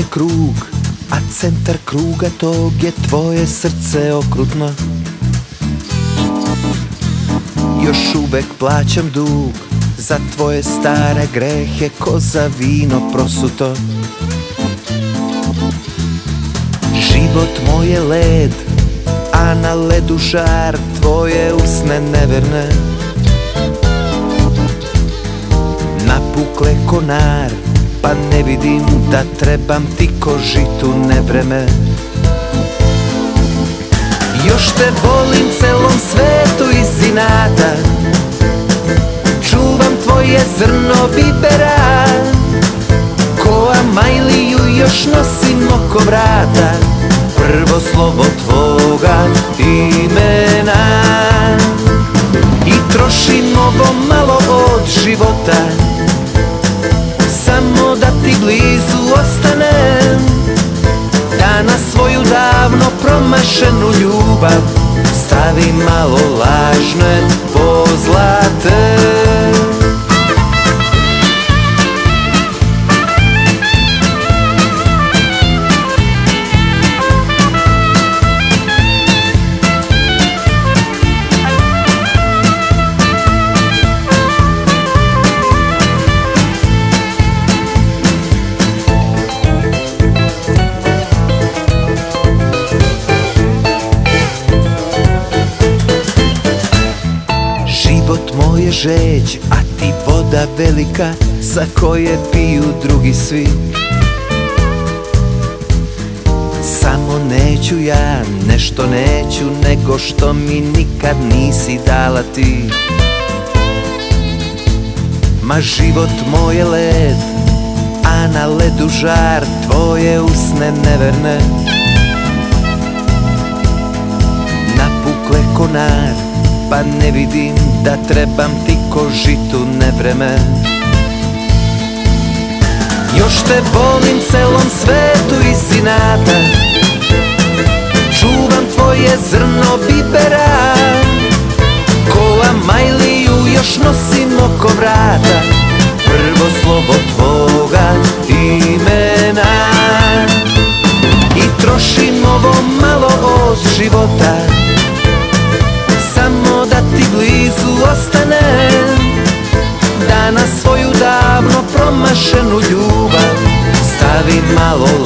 krug, a centar kruga tog je tvoje srce okrutno. Još uvek plaćam dug za tvoje stare grehe, ko za vino prosuto. Život moj je led, a na ledu žar tvoje usne neverne. Napukle konar, pa ne vidim da trebam ti ko žitu nevreme. Još te volim celom svetu iz inata, čuvam tvoje zrno bibera, ko Amajliju još nosim oko vrata, prvo slovo tvoga imena. I trošim ovo malo od života, samo da ti blizu ostanem, da na svoju davno promašenu ljubav stavim malo lažne pozlate. Život moj je žeđ, a ti voda velika, sa koje piju drugi svi. Samo neću ja, nešto neću, nego što mi nikad nisi dala ti. Ma život moj je led, a na ledu žar tvoje usne neverne. Napukle konar, pa ne vidim da trebam ti ko žitu nevreme. Još te volim celom svetu iz inata, čuvam tvoje zrno bibera, ko Amajliju još nosim oko vrata, prvo slovo tvoga imena. I trošim ovo malo od života, samo da ti blizu ostanem, da na svoju davno promašenu ljubav stavim malo